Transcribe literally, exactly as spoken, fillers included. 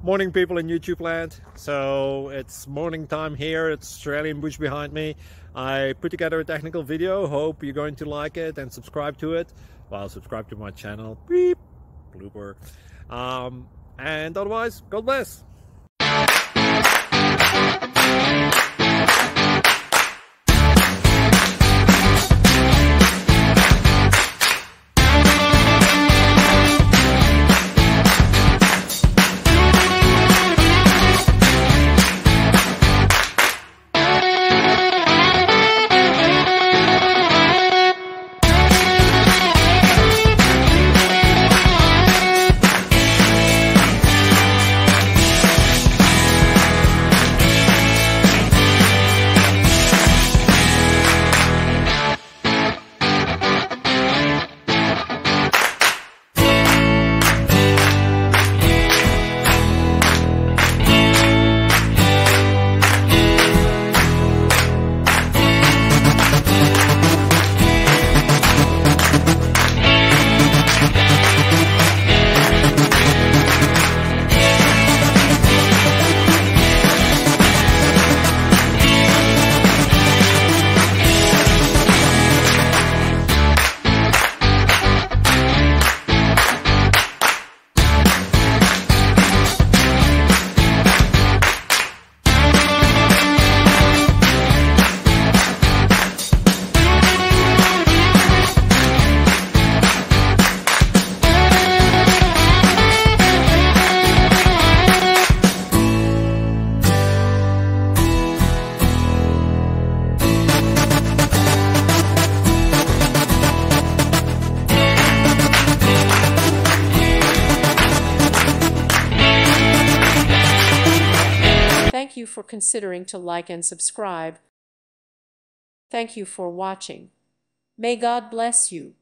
Morning, people in YouTube land. So it's morning time here. It's Australian bush behind me. I put together a technical video. Hope you're going to like it and subscribe to it. Well, subscribe to my channel. Beep. Blooper. Um, and otherwise, God bless. Thank you for considering to like and subscribe. Thank you for watching. May God bless you.